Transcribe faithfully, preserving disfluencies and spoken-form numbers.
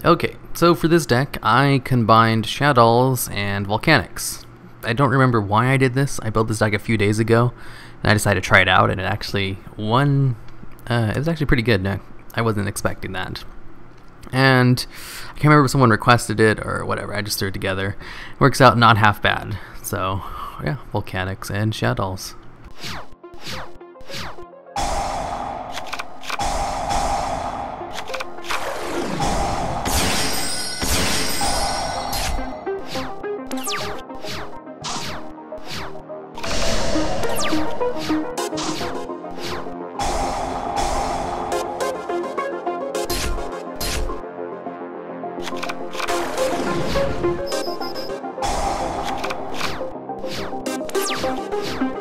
Okay, so for this deck, I combined Shaddolls and Volcanics. I don't remember why I did this. I built this deck a few days ago, and I decided to try it out, and it actually won. Uh, it was actually pretty good. No, I wasn't expecting that. And I can't remember if someone requested it or whatever. I just threw it together. It works out not half bad. So, yeah, Volcanics and Shaddolls. Thank you.